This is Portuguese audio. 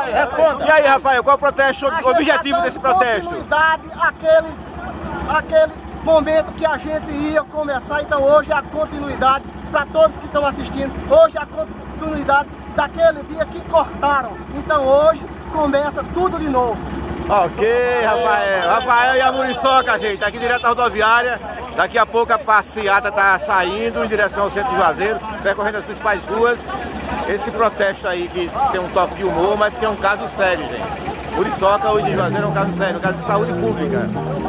Responda. E aí, Rafael, qual é o protesto, o objetivo desse protesto? Continuidade aquele momento que a gente ia começar, então hoje é a continuidade para todos que estão assistindo, hoje é a continuidade daquele dia que cortaram, então hoje começa tudo de novo. Ok, Rafael. Rafael e a Muriçoca, gente, aqui direto da rodoviária. Daqui a pouco a passeata está saindo em direção ao centro de Juazeiro, percorrendo as principais ruas. Esse protesto aí que tem um toque de humor, mas que é um caso sério, gente. Muriçoca hoje em Juazeiro é um caso sério, um caso de saúde pública.